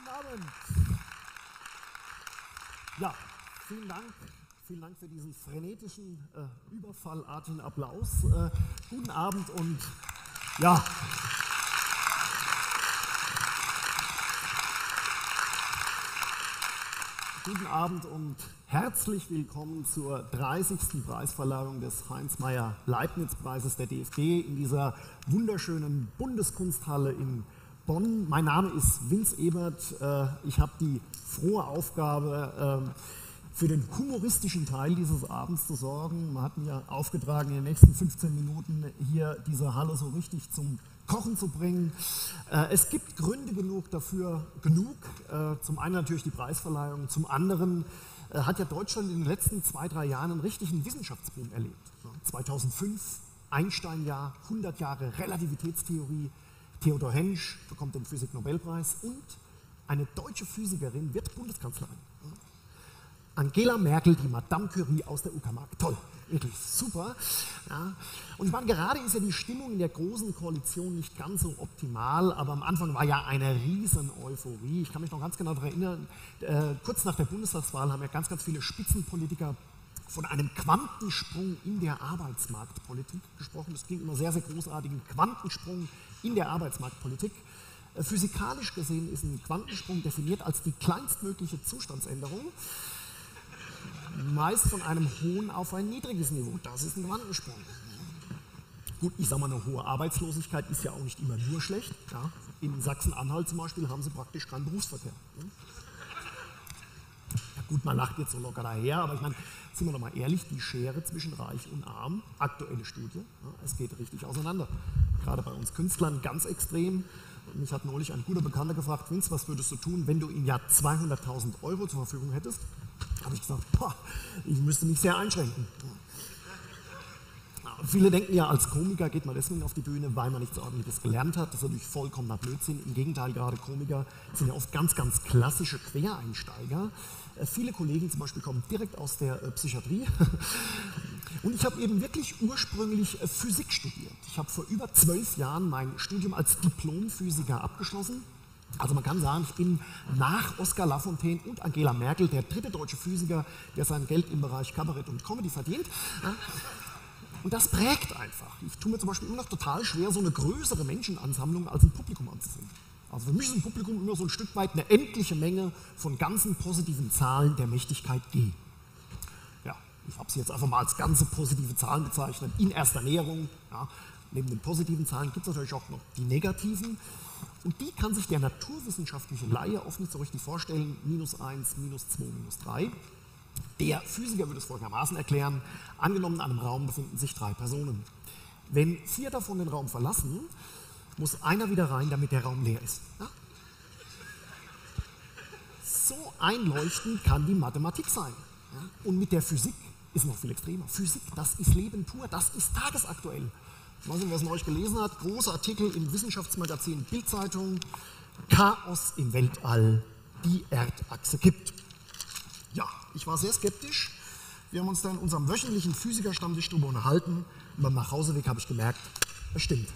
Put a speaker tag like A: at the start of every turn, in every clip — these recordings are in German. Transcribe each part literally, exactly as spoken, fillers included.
A: Guten Abend. Ja, vielen Dank. Vielen Dank für diesen frenetischen, äh, überfallartigen Applaus. Äh, guten Abend und ja. Guten Abend und herzlich willkommen zur dreißigsten Preisverleihung des Heinz-Meyer-Leibniz-Preises der D F G in dieser wunderschönen Bundeskunsthalle in Bonn. Mein Name ist Vince Ebert. Ich habe die frohe Aufgabe, für den humoristischen Teil dieses Abends zu sorgen. Man hat mir aufgetragen, in den nächsten fünfzehn Minuten hier diese Halle so richtig zum Kochen zu bringen. Es gibt Gründe genug dafür, genug. Zum einen natürlich die Preisverleihung, zum anderen hat ja Deutschland in den letzten zwei, drei Jahren einen richtigen Wissenschaftsboom erlebt. zweitausendfünf, Einstein-Jahr, hundert Jahre Relativitätstheorie, Theodor Hensch bekommt den Physik-Nobelpreis und eine deutsche Physikerin wird Bundeskanzlerin. Angela Merkel, die Madame Curie aus der Uckermark. Toll, wirklich super. Ja. Und ich meine, gerade ist ja die Stimmung in der großen Koalition nicht ganz so optimal, aber am Anfang war ja eine riesen Euphorie. Ich kann mich noch ganz genau daran erinnern, äh, kurz nach der Bundestagswahl haben ja ganz, ganz viele Spitzenpolitiker von einem Quantensprung in der Arbeitsmarktpolitik gesprochen. Das klingt immer sehr, sehr großartig, ein Quantensprung in der Arbeitsmarktpolitik. Äh, physikalisch gesehen ist ein Quantensprung definiert als die kleinstmögliche Zustandsänderung, meist von einem hohen auf ein niedriges Niveau. Das ist ein Quantensprung. Gut, ich sage mal, eine hohe Arbeitslosigkeit ist ja auch nicht immer nur schlecht. Ja. In Sachsen-Anhalt zum Beispiel haben sie praktisch keinen Berufsverkehr. Ja, gut, man lacht jetzt so locker daher, aber ich meine, sind wir doch mal ehrlich, die Schere zwischen Reich und Arm, aktuelle Studie, ja, es geht richtig auseinander. Gerade bei uns Künstlern ganz extrem. Mich hat neulich ein guter Bekannter gefragt, Vince, was würdest du tun, wenn du im Jahr zweihunderttausend Euro zur Verfügung hättest? Habe ich gesagt, boah, ich müsste mich sehr einschränken. Ja, viele denken ja, als Komiker geht man deswegen auf die Bühne, weil man nichts Ordentliches gelernt hat. Das ist natürlich vollkommener Blödsinn. Im Gegenteil, gerade Komiker sind ja oft ganz, ganz klassische Quereinsteiger. Äh, viele Kollegen zum Beispiel kommen direkt aus der äh, Psychiatrie. Und ich habe eben wirklich ursprünglich äh, Physik studiert. Ich habe vor über zwölf Jahren mein Studium als Diplomphysiker abgeschlossen. Also man kann sagen, ich bin nach Oskar Lafontaine und Angela Merkel der dritte deutsche Physiker, der sein Geld im Bereich Kabarett und Comedy verdient. Und das prägt einfach. Ich tue mir zum Beispiel immer noch total schwer, so eine größere Menschenansammlung als ein Publikum anzusehen. Also für mich ist ein Publikum immer so ein Stück weit eine endliche Menge von ganzen positiven Zahlen der Mächtigkeit G. Ja, ich habe sie jetzt einfach mal als ganze positive Zahlen bezeichnet, in erster Näherung. Ja. Neben den positiven Zahlen gibt es natürlich auch noch die negativen. Und die kann sich der naturwissenschaftliche Laie oft nicht so richtig vorstellen. Minus eins, minus zwei, minus drei. Der Physiker würde es folgendermaßen erklären. Angenommen, in einem Raum befinden sich drei Personen. Wenn vier davon den Raum verlassen, muss einer wieder rein, damit der Raum leer ist. Ja? So einleuchtend kann die Mathematik sein. Ja? Und mit der Physik ist es noch viel extremer. Physik, das ist Leben pur, das ist tagesaktuell. Ich weiß nicht, wer es neulich gelesen hat, großer Artikel im Wissenschaftsmagazin Bild-Zeitung, Chaos im Weltall, die Erdachse kippt. Ja, ich war sehr skeptisch. Wir haben uns dann in unserem wöchentlichen Physiker-Stammtischstube unterhalten und beim Nachhauseweg habe ich gemerkt, es stimmt.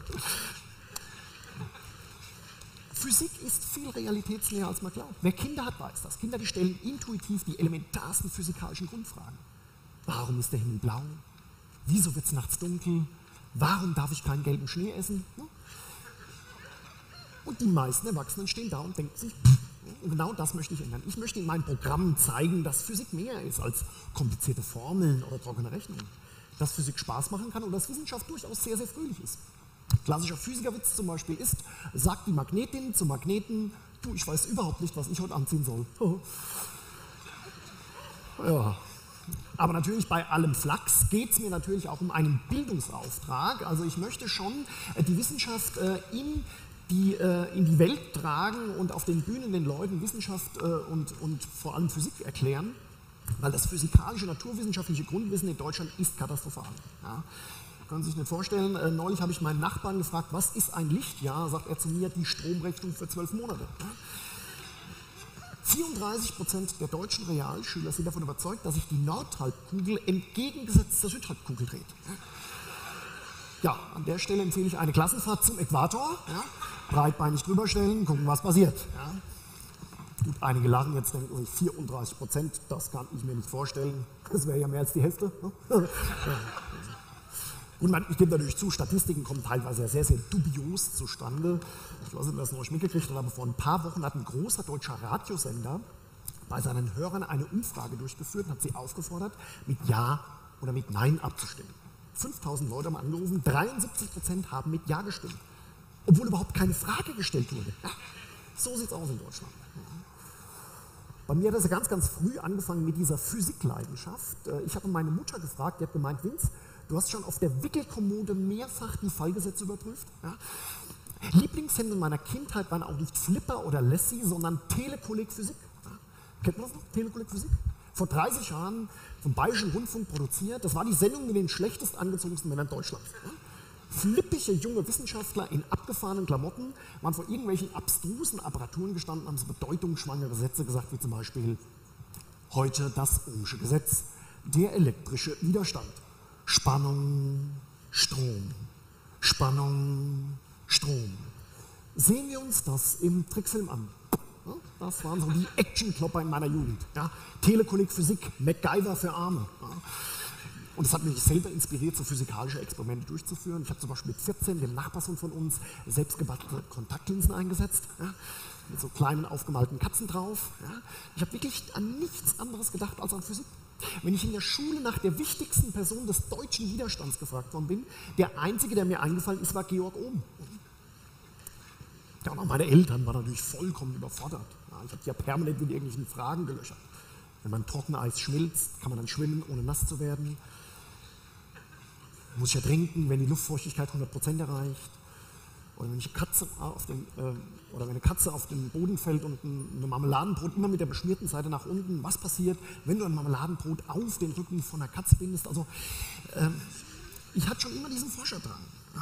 A: Physik ist viel realitätsnäher, als man glaubt. Wer Kinder hat, weiß das. Kinder, die stellen intuitiv die elementarsten physikalischen Grundfragen. Warum ist der Himmel blau? Wieso wird es nachts dunkel? Warum darf ich keinen gelben Schnee essen? Und die meisten Erwachsenen stehen da und denken sich, und genau das möchte ich ändern. Ich möchte in meinen Programmen zeigen, dass Physik mehr ist als komplizierte Formeln oder trockene Rechnungen. Dass Physik Spaß machen kann und dass Wissenschaft durchaus sehr, sehr fröhlich ist. Klassischer Physikerwitz zum Beispiel ist, sagt die Magnetin zum Magneten, du, ich weiß überhaupt nicht, was ich heute anziehen soll. Ja. Aber natürlich bei allem Flachs geht es mir natürlich auch um einen Bildungsauftrag. Also ich möchte schon die Wissenschaft äh, in, die, äh, in die Welt tragen und auf den Bühnen den Leuten Wissenschaft äh, und, und vor allem Physik erklären, weil das physikalische, naturwissenschaftliche Grundwissen in Deutschland ist katastrophal. Ja. Können Sie sich nicht vorstellen, äh, neulich habe ich meinen Nachbarn gefragt, was ist ein Lichtjahr? Sagt er zu mir, die Stromrechnung für zwölf Monate. Ja. vierunddreißig Prozent der deutschen Realschüler sind davon überzeugt, dass sich die Nordhalbkugel entgegengesetzt zur Südhalbkugel dreht. Ja, an der Stelle empfehle ich eine Klassenfahrt zum Äquator. Ja, breitbeinig drüber stellen, gucken, was passiert. Ja. Gut, einige lachen jetzt, denken sich vierunddreißig Prozent, das kann ich mir nicht vorstellen. Das wäre ja mehr als die Hälfte. Ne? Ja. Gut, man, ich gebe natürlich zu, Statistiken kommen teilweise sehr, sehr dubios zustande. Ich weiß nicht, ob ihr das noch nicht mitgekriegt habt, aber vor ein paar Wochen hat ein großer deutscher Radiosender bei seinen Hörern eine Umfrage durchgeführt und hat sie aufgefordert, mit Ja oder mit Nein abzustimmen. fünftausend Leute haben angerufen, dreiundsiebzig Prozent haben mit Ja gestimmt, obwohl überhaupt keine Frage gestellt wurde. Ja, so sieht es aus in Deutschland. Bei mir hat das ja ganz, ganz früh angefangen mit dieser Physikleidenschaft. Ich habe meine Mutter gefragt, die hat gemeint, Vince, du hast schon auf der Wickelkommode mehrfach die Fallgesetze überprüft. Ja? Lieblingssendung meiner Kindheit waren auch nicht Flipper oder Lassie, sondern Telekolleg Physik. Ja? Kennt man das noch? Telekolleg Physik? Vor dreißig Jahren vom Bayerischen Rundfunk produziert. Das war die Sendung mit den schlechtest angezogensten Männern Deutschlands. Ja? Flippige junge Wissenschaftler in abgefahrenen Klamotten waren vor irgendwelchen abstrusen Apparaturen gestanden, haben so bedeutungsschwangere Sätze gesagt, wie zum Beispiel heute das Ohmsche Gesetz, der elektrische Widerstand, Spannung, Strom, Spannung, Strom. Sehen wir uns das im Trickfilm an. Ja, das waren so die Actionklopper in meiner Jugend. Ja, Telekolleg Physik, MacGyver für Arme. Ja. Und es hat mich selber inspiriert, so physikalische Experimente durchzuführen. Ich habe zum Beispiel mit vierzehn dem Nachbarsohn von uns selbst gebastelte Kontaktlinsen eingesetzt, ja, mit so kleinen aufgemalten Katzen drauf. Ja. Ich habe wirklich an nichts anderes gedacht als an Physik. Wenn ich in der Schule nach der wichtigsten Person des deutschen Widerstands gefragt worden bin, der einzige, der mir eingefallen ist, war Georg Ohm. Ja, und auch meine Eltern waren natürlich vollkommen überfordert. Ja, ich habe die ja permanent mit irgendwelchen Fragen gelöchert. Wenn man Trockeneis schmilzt, kann man dann schwimmen, ohne nass zu werden. Muss ich ertrinken, wenn die Luftfeuchtigkeit hundert Prozent erreicht? Oder wenn, eine Katze auf den, äh, oder wenn eine Katze auf den Boden fällt und ein eine Marmeladenbrot immer mit der beschmierten Seite nach unten, was passiert, wenn du ein Marmeladenbrot auf den Rücken von einer Katze bindest? Also, ähm, ich hatte schon immer diesen Forscherdrang. Ja.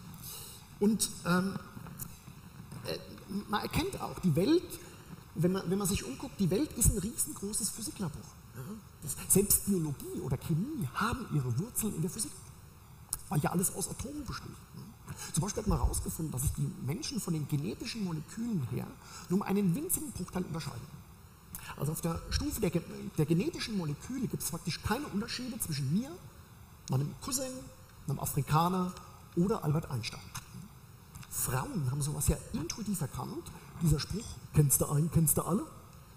A: Und ähm, äh, man erkennt auch, die Welt, wenn man, wenn man sich umguckt, die Welt ist ein riesengroßes Physiklabor. Ja. Das, selbst Biologie oder Chemie haben ihre Wurzeln in der Physik, weil ja alles aus Atomen besteht. Zum Beispiel hat man herausgefunden, dass sich die Menschen von den genetischen Molekülen her nur um einen winzigen Bruchteil unterscheiden. Also auf der Stufe der, der genetischen Moleküle gibt es praktisch keine Unterschiede zwischen mir, meinem Cousin, einem Afrikaner oder Albert Einstein. Frauen haben sowas ja intuitiv erkannt. Dieser Spruch, kennst du einen, kennst du alle?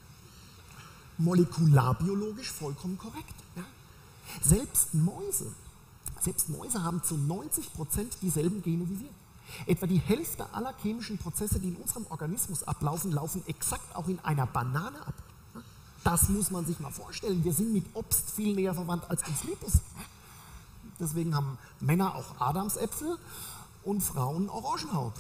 A: Molekularbiologisch vollkommen korrekt. Ja? Selbst Mäuse Selbst Mäuse haben zu neunzig Prozent dieselben Gene wie wir. Etwa die Hälfte aller chemischen Prozesse, die in unserem Organismus ablaufen, laufen exakt auch in einer Banane ab. Das muss man sich mal vorstellen. Wir sind mit Obst viel näher verwandt, als uns lieb ist. Deswegen haben Männer auch Adamsäpfel und Frauen Orangenhaut.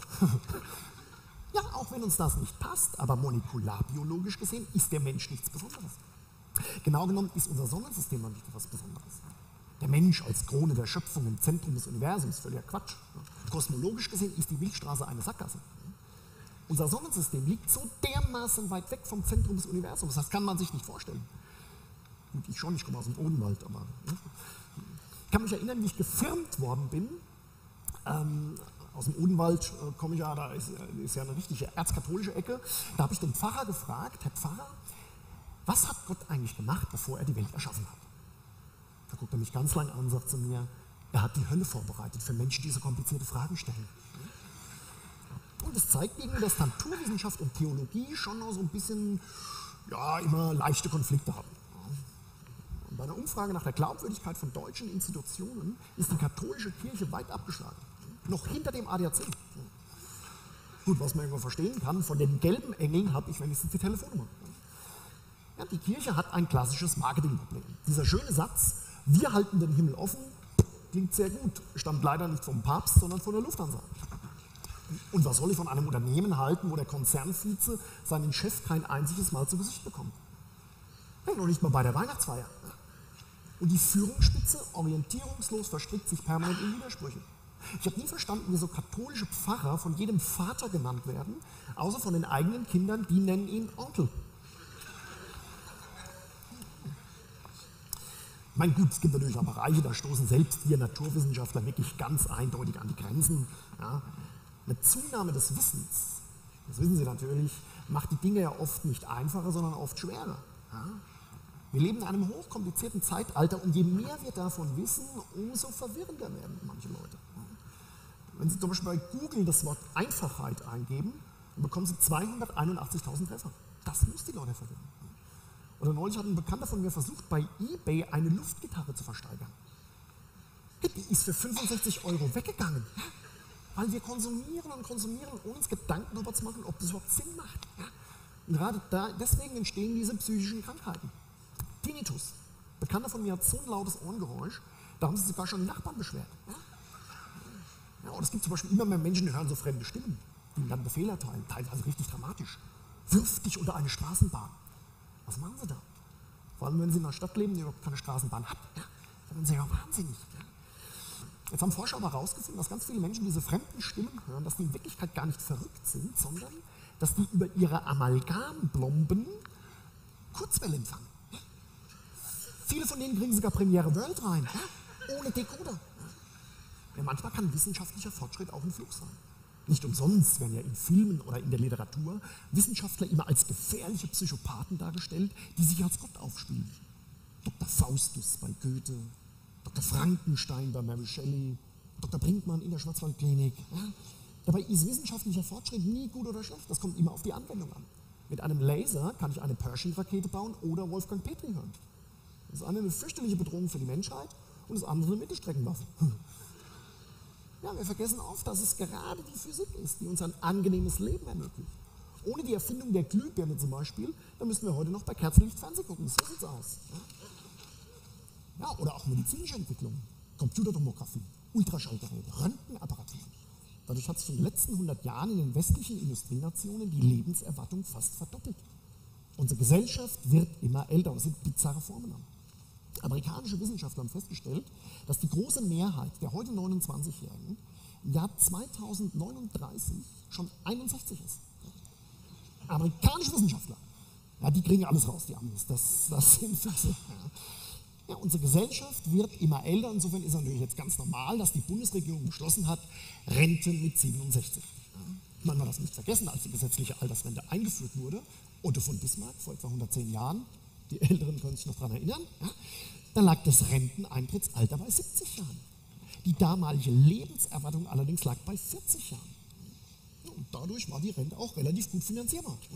A: Ja, auch wenn uns das nicht passt, aber molekularbiologisch gesehen ist der Mensch nichts Besonderes. Genau genommen ist unser Sonnensystem noch nicht etwas Besonderes. Der Mensch als Krone der Schöpfung im Zentrum des Universums, völliger Quatsch. Kosmologisch gesehen ist die Milchstraße eine Sackgasse. Unser Sonnensystem liegt so dermaßen weit weg vom Zentrum des Universums, das kann man sich nicht vorstellen. Gut, ich schon, ich komme aus dem Odenwald, aber ne? Ich kann mich erinnern, wie ich gefirmt worden bin. Ähm, aus dem Odenwald äh, komme ich ja, da ist, ist ja eine richtige erzkatholische Ecke. Da habe ich den Pfarrer gefragt, Herr Pfarrer, was hat Gott eigentlich gemacht, bevor er die Welt erschaffen hat? Da guckt er mich ganz lang an und sagt zu mir, er hat die Hölle vorbereitet für Menschen, die so komplizierte Fragen stellen. Und es zeigt irgendwie, dass Naturwissenschaft und Theologie schon noch so ein bisschen, ja, immer leichte Konflikte haben. Und bei einer Umfrage nach der Glaubwürdigkeit von deutschen Institutionen ist die katholische Kirche weit abgeschlagen. Noch hinter dem A D A C. Gut, was man irgendwo verstehen kann, von den gelben Engeln habe ich wenigstens die Telefonnummer. Ja, die Kirche hat ein klassisches Marketingproblem. Dieser schöne Satz, wir halten den Himmel offen, klingt sehr gut, stammt leider nicht vom Papst, sondern von der Lufthansa. Und was soll ich von einem Unternehmen halten, wo der Konzernvize seinen Chef kein einziges Mal zu Gesicht bekommt? Ja, noch nicht mal bei der Weihnachtsfeier. Und die Führungsspitze, orientierungslos, verstrickt sich permanent in Widersprüche. Ich habe nie verstanden, wieso katholische Pfarrer von jedem Vater genannt werden, außer von den eigenen Kindern, die nennen ihn Onkel. Mein gut, es gibt natürlich auch Bereiche, da stoßen selbst wir Naturwissenschaftler wirklich ganz eindeutig an die Grenzen. Ja. Eine Zunahme des Wissens Das wissen Sie natürlich, macht die Dinge ja oft nicht einfacher, sondern oft schwerer. Ja? Wir leben in einem hochkomplizierten Zeitalter und je mehr wir davon wissen, umso verwirrender werden manche Leute. Wenn Sie zum Beispiel bei Google das Wort Einfachheit eingeben, dann bekommen Sie zweihunderteinundachtzigtausend Treffer. Das muss die Leute verwirren. Oder neulich hat ein Bekannter von mir versucht, bei eBay eine Luftgitarre zu versteigern. Die ist für fünfundsechzig Euro weggegangen. Weil wir konsumieren und konsumieren, ohne uns Gedanken darüber zu machen, ob das überhaupt Sinn macht. Und gerade da, deswegen entstehen diese psychischen Krankheiten. Tinnitus. Ein Bekannter von mir hat so ein lautes Ohrengeräusch, da haben sich sogar schon die Nachbarn beschwert. Ja, und es gibt zum Beispiel immer mehr Menschen, die hören so fremde Stimmen, die ihnen dann Befehle erteilen, teilweise richtig dramatisch. Wirf dich unter eine Straßenbahn. Was machen sie da? Vor allem, wenn sie in einer Stadt leben, die überhaupt keine Straßenbahn hat. Ja, dann sind sie ja wahnsinnig. Ja. Jetzt haben Forscher aber herausgefunden, dass ganz viele Menschen diese fremden Stimmen hören, dass die in Wirklichkeit gar nicht verrückt sind, sondern dass die über ihre Amalgamblomben Kurzwelle empfangen. Viele von denen kriegen sogar Premiere World rein, ja, ohne Decoder. Ja, manchmal kann wissenschaftlicher Fortschritt auch ein Fluch sein. Nicht umsonst werden ja in Filmen oder in der Literatur Wissenschaftler immer als gefährliche Psychopathen dargestellt, die sich als Gott aufspielen. Doktor Faustus bei Goethe, Doktor Frankenstein bei Mary Shelley, Doktor Brinkmann in der Schwarzwaldklinik. Ja. Dabei ist wissenschaftlicher Fortschritt nie gut oder schlecht, das kommt immer auf die Anwendung an. Mit einem Laser kann ich eine Pershing-Rakete bauen oder Wolfgang Petri hören. Das eine eine fürchterliche Bedrohung für die Menschheit und das andere eine Mittelstreckenwaffe. Ja, wir vergessen oft, dass es gerade die Physik ist, die uns ein angenehmes Leben ermöglicht. Ohne die Erfindung der Glühbirne zum Beispiel, dann müssten wir heute noch bei Kerzenlicht Fernsehen gucken. So sieht's aus. Ja, oder auch medizinische Entwicklungen, Computertomographie, Ultraschallgeräte, Röntgenapparaturen. Dadurch hat sich in den letzten hundert Jahren in den westlichen Industrienationen die Lebenserwartung fast verdoppelt. Unsere Gesellschaft wird immer älter und es sind bizarre Formen an. Amerikanische Wissenschaftler haben festgestellt, dass die große Mehrheit der heute neunundzwanzigjährigen im Jahr zweitausendneununddreißig schon einundsechzig ist. Amerikanische Wissenschaftler, ja, die kriegen alles raus, die Amis, das, das sind Füchse. Ja. Ja, unsere Gesellschaft wird immer älter, insofern ist es natürlich jetzt ganz normal, dass die Bundesregierung beschlossen hat, Rente mit siebenundsechzig. Ja. Man darf das nicht vergessen, als die gesetzliche Altersrente eingeführt wurde, Otto von Bismarck vor etwa hundertzehn Jahren, die Älteren können sich noch daran erinnern, ja, da lag das Renteneintrittsalter bei siebzig Jahren. Die damalige Lebenserwartung allerdings lag bei vierzig Jahren. Ja, und dadurch war die Rente auch relativ gut finanzierbar. Ja.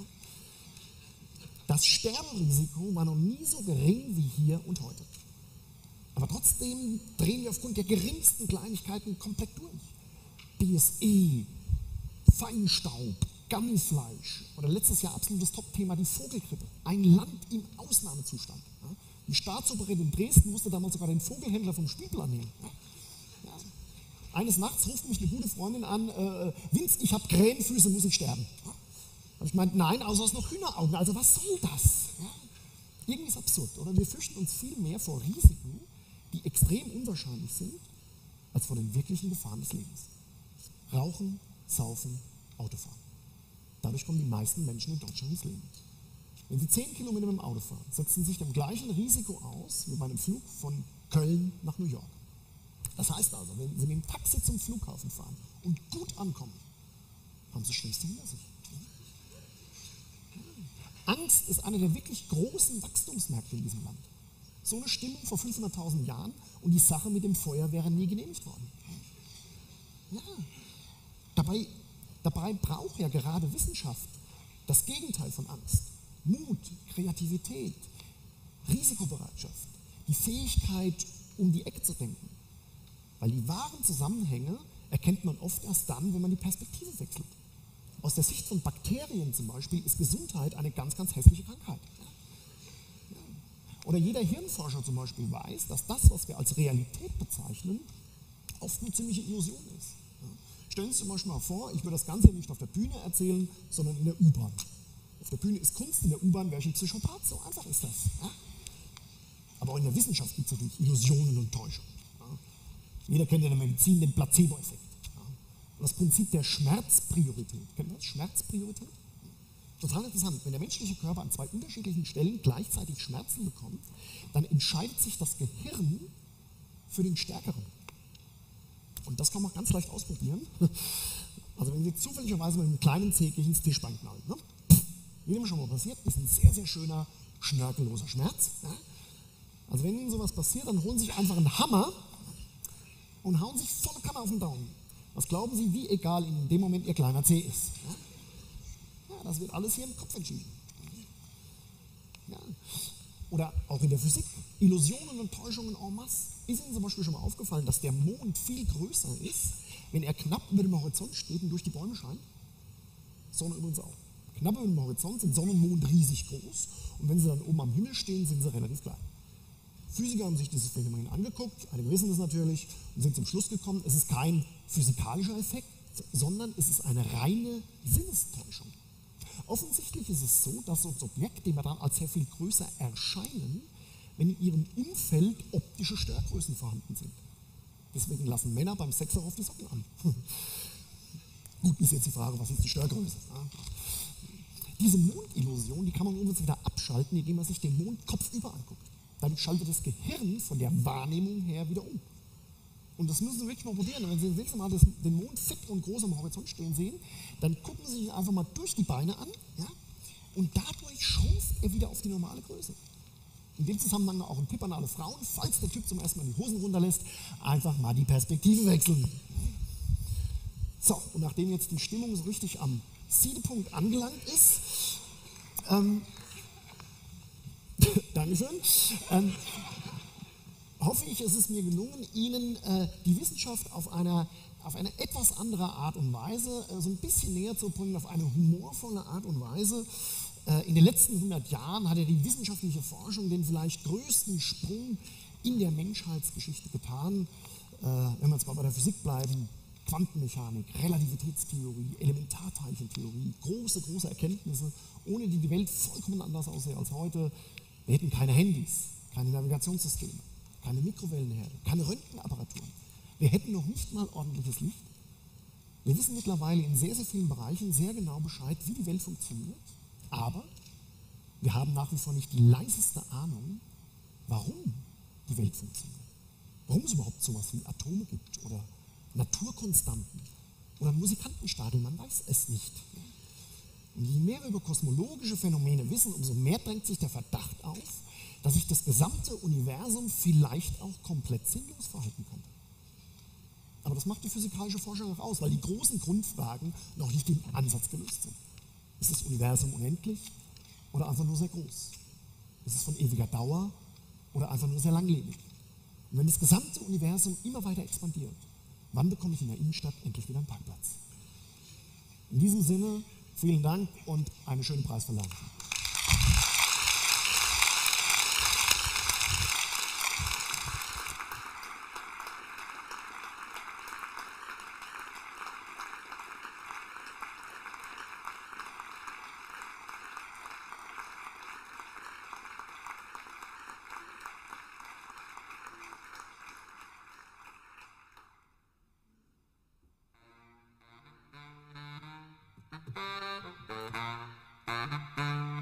A: Das Sterberisiko war noch nie so gering wie hier und heute. Aber trotzdem drehen wir aufgrund der geringsten Kleinigkeiten komplett durch. B S E, Feinstaub, Gammifleisch oder letztes Jahr absolutes Top-Thema die Vogelgrippe. Ein Land im Ausnahmezustand. Ja. Die Staatsoperette in Dresden musste damals sogar den Vogelhändler vom Spielplan nehmen. Ja. Ja. Eines Nachts ruft mich eine gute Freundin an, äh, Vince, ich habe Krähenfüße, muss ich sterben. Ja. Und ich meinte, nein, außer es noch Hühneraugen, also was soll das? Ja. Irgendwie ist absurd, oder? Wir fürchten uns viel mehr vor Risiken, die extrem unwahrscheinlich sind, als vor den wirklichen Gefahren des Lebens. Rauchen, Saufen, Autofahren. Dadurch kommen die meisten Menschen in Deutschland ins Leben. Wenn Sie zehn Kilometer mit dem Auto fahren, setzen Sie sich dem gleichen Risiko aus wie bei einem Flug von Köln nach New York. Das heißt also, wenn Sie mit dem Taxi zum Flughafen fahren und gut ankommen, haben Sie das Schlimmste hinter sich. Angst ist einer der wirklich großen Wachstumsmärkte in diesem Land. So eine Stimmung vor fünfhunderttausend Jahren und die Sache mit dem Feuer wäre nie genehmigt worden. Ja. Dabei, dabei braucht ja gerade Wissenschaft das Gegenteil von Angst. Mut, Kreativität, Risikobereitschaft, die Fähigkeit, um die Ecke zu denken. Weil die wahren Zusammenhänge erkennt man oft erst dann, wenn man die Perspektive wechselt. Aus der Sicht von Bakterien zum Beispiel ist Gesundheit eine ganz, ganz hässliche Krankheit. Oder jeder Hirnforscher zum Beispiel weiß, dass das, was wir als Realität bezeichnen, oft eine ziemliche Illusion ist. Stellen Sie sich zum Beispiel mal vor, ich würde das Ganze nicht auf der Bühne erzählen, sondern in der U-Bahn. Auf der Bühne ist Kunst, in der U-Bahn wäre ich ein Psychopath, so einfach ist das. Ja? Aber auch in der Wissenschaft gibt es natürlich Illusionen und Täuschungen. Ja? Jeder kennt ja in der Medizin den Placebo-Effekt. Ja? Und das Prinzip der Schmerzpriorität. Kennt ihr das? Schmerzpriorität? Total interessant. Wenn der menschliche Körper an zwei unterschiedlichen Stellen gleichzeitig Schmerzen bekommt, dann entscheidet sich das Gehirn für den Stärkeren. Und das kann man ganz leicht ausprobieren. Also wenn Sie zufälligerweise mit einem kleinen Zeh gegen das Tischbein knallen, ne? Wie dem schon mal passiert, ist ein sehr, sehr schöner, schnörkelloser Schmerz. Ja? Also wenn Ihnen sowas passiert, dann holen Sie sich einfach einen Hammer und hauen sich volle Kanne auf den Daumen. Was glauben Sie, wie egal in dem Moment Ihr kleiner Zeh ist? Ja? Ja, das wird alles hier im Kopf entschieden. Ja. Oder auch in der Physik, Illusionen und Täuschungen en masse. Ist Ihnen zum Beispiel schon mal aufgefallen, dass der Mond viel größer ist, wenn er knapp über dem Horizont steht und durch die Bäume scheint? Sonne übrigens auch. Knapp über dem Horizont sind Sonne und Mond riesig groß und wenn sie dann oben am Himmel stehen, sind sie relativ klein. Physiker haben sich dieses Phänomen angeguckt, einige wissen das natürlich und sind zum Schluss gekommen, es ist kein physikalischer Effekt, sondern es ist eine reine Sinnestäuschung. Offensichtlich ist es so, dass uns Objekte immer dann als sehr viel größer erscheinen, wenn in ihrem Umfeld optische Störgrößen vorhanden sind. Deswegen lassen Männer beim Sex auch auf die Socken an. Gut, ist jetzt die Frage, was ist die Störgröße? Ja. Diese Mondillusion, die kann man übrigens wieder abschalten, indem man sich den Mond kopfüber anguckt. Dadurch schaltet das Gehirn von der Wahrnehmung her wieder um. Und das müssen Sie wirklich mal probieren. Und wenn Sie das nächste Mal das, den Mond fett und groß am Horizont stehen sehen, dann gucken Sie sich einfach mal durch die Beine an, ja? Und dadurch schrumpft er wieder auf die normale Größe. In dem Zusammenhang auch ein Tipp an alle Frauen, falls der Typ zum ersten Mal die Hosen runterlässt, einfach mal die Perspektive wechseln. So, und nachdem jetzt die Stimmung so richtig am Siedepunkt angelangt ist, ähm, Dankeschön, ähm, hoffe ich, es ist mir gelungen, Ihnen äh, die Wissenschaft auf, einer, auf eine etwas andere Art und Weise äh, so ein bisschen näher zu bringen, auf eine humorvolle Art und Weise. Äh, in den letzten hundert Jahren hat ja die wissenschaftliche Forschung den vielleicht größten Sprung in der Menschheitsgeschichte getan. Äh, wenn wir jetzt mal bei der Physik bleiben, Quantenmechanik, Relativitätstheorie, Elementarteilchentheorie, große, große Erkenntnisse, ohne die die Welt vollkommen anders aussähe als heute. Wir hätten keine Handys, keine Navigationssysteme, keine Mikrowellenherde, keine Röntgenapparaturen. Wir hätten noch nicht mal ordentliches Licht. Wir wissen mittlerweile in sehr, sehr vielen Bereichen sehr genau Bescheid, wie die Welt funktioniert, aber wir haben nach wie vor nicht die leiseste Ahnung, warum die Welt funktioniert. Warum es überhaupt so etwas wie Atome gibt oder Naturkonstanten oder Musikantenstadel, man weiß es nicht. Und je mehr wir über kosmologische Phänomene wissen, umso mehr drängt sich der Verdacht auf, dass sich das gesamte Universum vielleicht auch komplett sinnlos verhalten könnte. Aber das macht die physikalische Forschung auch aus, weil die großen Grundfragen noch nicht im Ansatz gelöst sind. Ist das Universum unendlich oder einfach nur sehr groß? Ist es von ewiger Dauer oder einfach nur sehr langlebig? Und wenn das gesamte Universum immer weiter expandiert, wann bekomme ich in der Innenstadt endlich wieder einen Parkplatz? In diesem Sinne, vielen Dank und eine schöne Preisverleihung.
B: Thank you.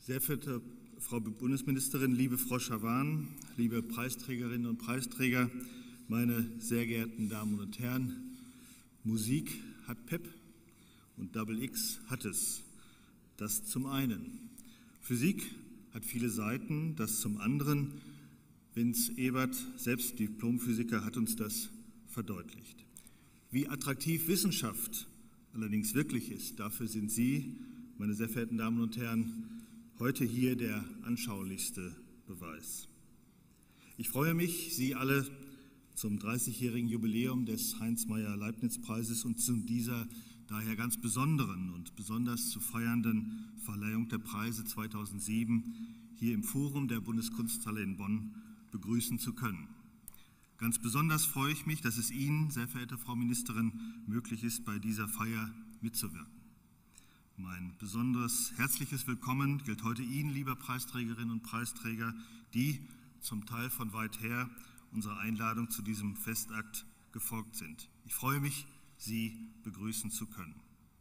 B: Sehr verehrte Frau Bundesministerin, liebe Frau Schawan, liebe Preisträgerinnen und Preisträger, meine sehr geehrten Damen und Herren, Musik hat Pep und Double X hat es. Das zum einen. Physik hat viele Seiten, das zum anderen. Vince Ebert, selbst Diplomphysiker, hat uns das verdeutlicht. Wie attraktiv Wissenschaft allerdings wirklich ist, dafür sind Sie, meine sehr verehrten Damen und Herren, heute hier der anschaulichste Beweis. Ich freue mich, Sie alle zum dreißigjährigen Jubiläum des Heinz-Meyer-Leibniz-Preises und zu dieser daher ganz besonderen und besonders zu feiernden Verleihung der Preise zweitausendsieben hier im Forum der Bundeskunsthalle in Bonn begrüßen zu können. Ganz besonders freue ich mich, dass es Ihnen, sehr verehrte Frau Ministerin, möglich ist, bei dieser Feier mitzuwirken. Mein besonderes herzliches Willkommen gilt heute Ihnen, liebe Preisträgerinnen und Preisträger, die zum Teil von weit her unserer Einladung zu diesem Festakt gefolgt sind. Ich freue mich, Sie begrüßen zu können.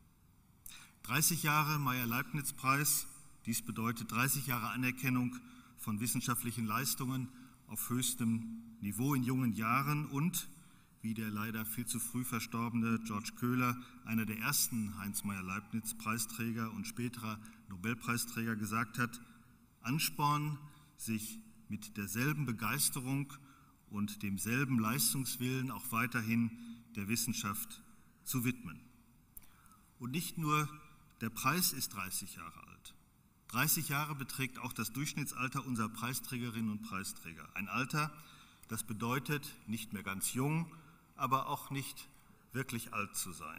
B: dreißig Jahre Meyer-Leibniz-Preis, dies bedeutet dreißig Jahre Anerkennung von wissenschaftlichen Leistungen auf höchstem Niveau in jungen Jahren und, wie der leider viel zu früh verstorbene George Köhler, einer der ersten Heinz-Meyer-Leibniz-Preisträger und späterer Nobelpreisträger, gesagt hat, Ansporn, sich mit derselben Begeisterung und demselben Leistungswillen auch weiterhin der Wissenschaft zu widmen. Und nicht nur der Preis ist dreißig Jahre alt. dreißig Jahre beträgt auch das Durchschnittsalter unserer Preisträgerinnen und Preisträger. Ein Alter, das bedeutet, nicht mehr ganz jung, aber auch nicht wirklich alt zu sein.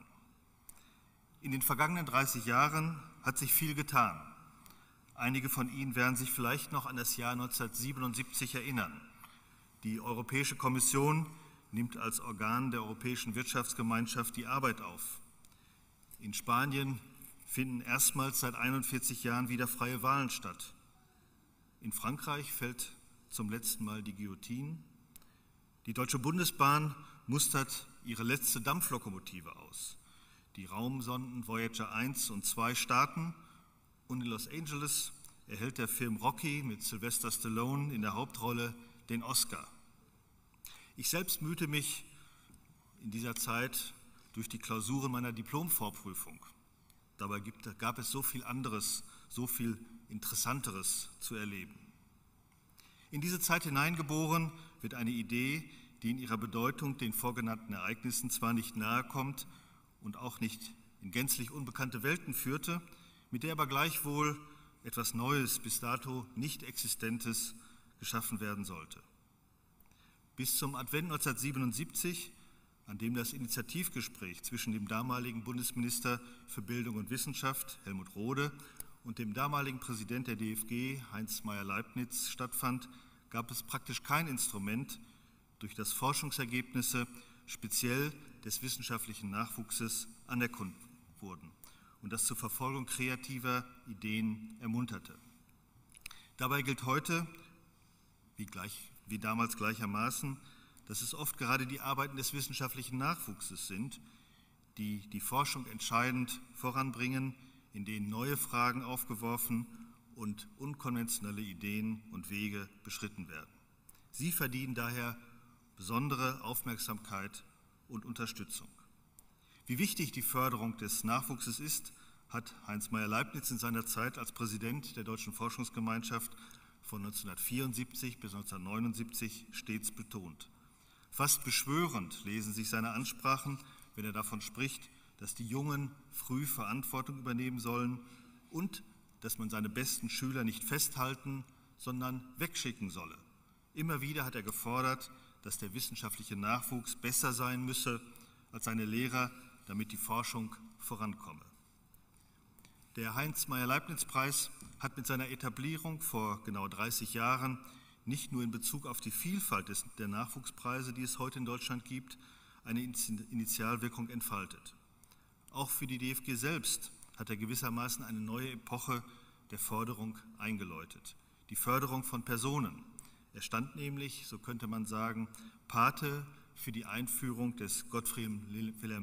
B: In den vergangenen dreißig Jahren hat sich viel getan. Einige von Ihnen werden sich vielleicht noch an das Jahr neunzehnhundertsiebenundsiebzig erinnern. Die Europäische Kommission nimmt als Organ der Europäischen Wirtschaftsgemeinschaft die Arbeit auf. In Spanien finden erstmals seit einundvierzig Jahren wieder freie Wahlen statt. In Frankreich fällt zum letzten Mal die Guillotine. Die Deutsche Bundesbahn mustert ihre letzte Dampflokomotive aus. Die Raumsonden Voyager eins und zwei starten und in Los Angeles erhält der Film Rocky mit Sylvester Stallone in der Hauptrolle den Oscar. Ich selbst mühte mich in dieser Zeit durch die Klausuren meiner Diplomvorprüfung. Dabei gibt, gab es so viel anderes, so viel Interessanteres zu erleben. In diese Zeit hineingeboren wird eine Idee, die in ihrer Bedeutung den vorgenannten Ereignissen zwar nicht nahe kommt und auch nicht in gänzlich unbekannte Welten führte, mit der aber gleichwohl etwas Neues, bis dato nicht Existentes geschaffen werden sollte. Bis zum Advent neunzehnhundertsiebenundsiebzig, an dem das Initiativgespräch zwischen dem damaligen Bundesminister für Bildung und Wissenschaft, Helmut Rohde, und dem damaligen Präsident der D F G, Heinz Meyer-Leibniz, stattfand, gab es praktisch kein Instrument, durch das Forschungsergebnisse speziell des wissenschaftlichen Nachwuchses anerkannt wurden und das zur Verfolgung kreativer Ideen ermunterte. Dabei gilt heute, wie, gleich, wie damals gleichermaßen, dass es oft gerade die Arbeiten des wissenschaftlichen Nachwuchses sind, die die Forschung entscheidend voranbringen, in denen neue Fragen aufgeworfen und unkonventionelle Ideen und Wege beschritten werden. Sie verdienen daher besondere Aufmerksamkeit und Unterstützung. Wie wichtig die Förderung des Nachwuchses ist, hat Heinz Meyer-Leibniz in seiner Zeit als Präsident der Deutschen Forschungsgemeinschaft von neunzehnhundertvierundsiebzig bis neunzehnhundertneunundsiebzig stets betont. Fast beschwörend lesen sich seine Ansprachen, wenn er davon spricht, dass die Jungen früh Verantwortung übernehmen sollen und dass man seine besten Schüler nicht festhalten, sondern wegschicken solle. Immer wieder hat er gefordert, dass der wissenschaftliche Nachwuchs besser sein müsse als seine Lehrer, damit die Forschung vorankomme. Der Heinz-Meyer-Leibniz-Preis hat mit seiner Etablierung vor genau dreißig Jahren nicht nur in Bezug auf die Vielfalt des, der Nachwuchspreise, die es heute in Deutschland gibt, eine Initialwirkung entfaltet. Auch für die D F G selbst hat er gewissermaßen eine neue Epoche der Förderung eingeläutet. Die Förderung von Personen. Er stand nämlich, so könnte man sagen, Pate für die Einführung des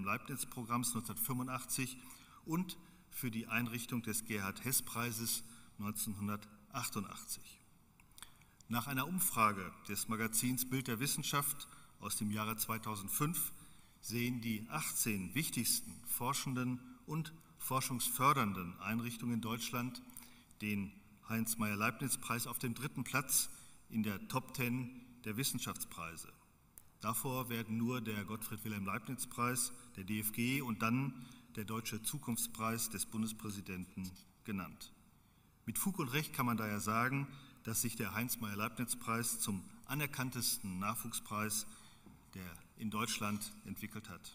B: Gottfried-Wilhelm-Leibniz-Programms neunzehnhundertfünfundachtzig und für die Einrichtung des Gerhard-Hess-Preises neunzehnhundertachtundachtzig. Nach einer Umfrage des Magazins Bild der Wissenschaft aus dem Jahre zweitausendfünf sehen die achtzehn wichtigsten forschenden und forschungsfördernden Einrichtungen in Deutschland den Heinz-Meyer-Leibniz-Preis auf dem dritten Platz in der Top Ten der Wissenschaftspreise. Davor werden nur der Gottfried-Wilhelm-Leibniz-Preis, der D F G und dann der Deutsche Zukunftspreis des Bundespräsidenten genannt. Mit Fug und Recht kann man daher sagen, dass sich der Heinz-Meyer-Leibniz-Preis zum anerkanntesten Nachwuchspreis, der in Deutschland entwickelt hat.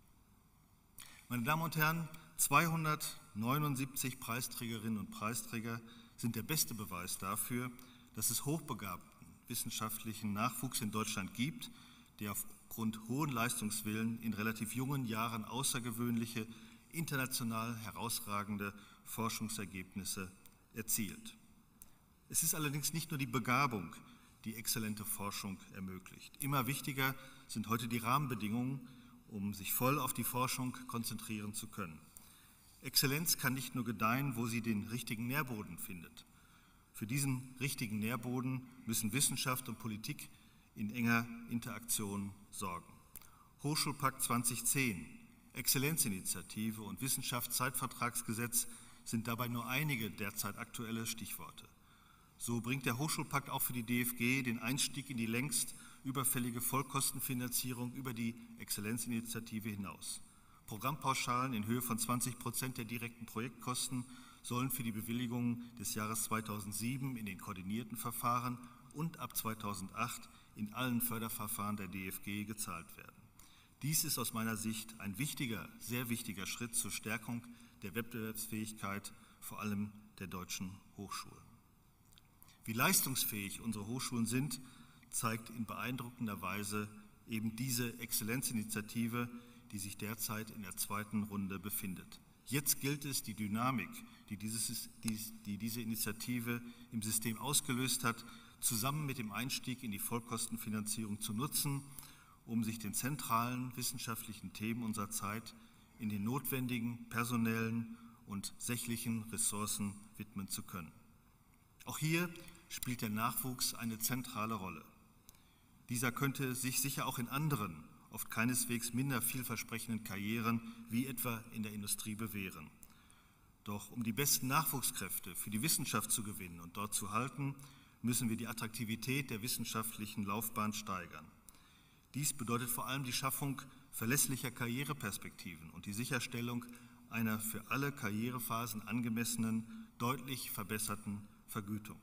B: Meine Damen und Herren, zweihundertneunundsiebzig Preisträgerinnen und Preisträger sind der beste Beweis dafür, dass es hochbegabten wissenschaftlichen Nachwuchs in Deutschland gibt, der aufgrund hohen Leistungswillen in relativ jungen Jahren außergewöhnliche, international herausragende Forschungsergebnisse erzielt. Es ist allerdings nicht nur die Begabung, die exzellente Forschung ermöglicht. Immer wichtiger sind heute die Rahmenbedingungen, um sich voll auf die Forschung konzentrieren zu können. Exzellenz kann nicht nur gedeihen, wo sie den richtigen Nährboden findet. Für diesen richtigen Nährboden müssen Wissenschaft und Politik in enger Interaktion sorgen. Hochschulpakt zweitausendzehn, Exzellenzinitiative und Wissenschaftszeitvertragsgesetz sind dabei nur einige derzeit aktuelle Stichworte. So bringt der Hochschulpakt auch für die D F G den Einstieg in die längst überfällige Vollkostenfinanzierung über die Exzellenzinitiative hinaus. Programmpauschalen in Höhe von zwanzig Prozent der direkten Projektkosten sollen für die Bewilligungen des Jahres zweitausendsieben in den koordinierten Verfahren und ab zweitausendacht in allen Förderverfahren der D F G gezahlt werden. Dies ist aus meiner Sicht ein wichtiger, sehr wichtiger Schritt zur Stärkung der Wettbewerbsfähigkeit, vor allem der deutschen Hochschulen. Wie leistungsfähig unsere Hochschulen sind, zeigt in beeindruckender Weise eben diese Exzellenzinitiative, die sich derzeit in der zweiten Runde befindet. Jetzt gilt es, die Dynamik, die, dieses, die, die diese Initiative im System ausgelöst hat, zusammen mit dem Einstieg in die Vollkostenfinanzierung zu nutzen, um sich den zentralen wissenschaftlichen Themen unserer Zeit in den notwendigen personellen und sächlichen Ressourcen widmen zu können. Auch hier spielt der Nachwuchs eine zentrale Rolle. Dieser könnte sich sicher auch in anderen, oft keineswegs minder vielversprechenden Karrieren wie etwa in der Industrie bewähren. Doch um die besten Nachwuchskräfte für die Wissenschaft zu gewinnen und dort zu halten, müssen wir die Attraktivität der wissenschaftlichen Laufbahn steigern. Dies bedeutet vor allem die Schaffung verlässlicher Karriereperspektiven und die Sicherstellung einer für alle Karrierephasen angemessenen, deutlich verbesserten Vergütung.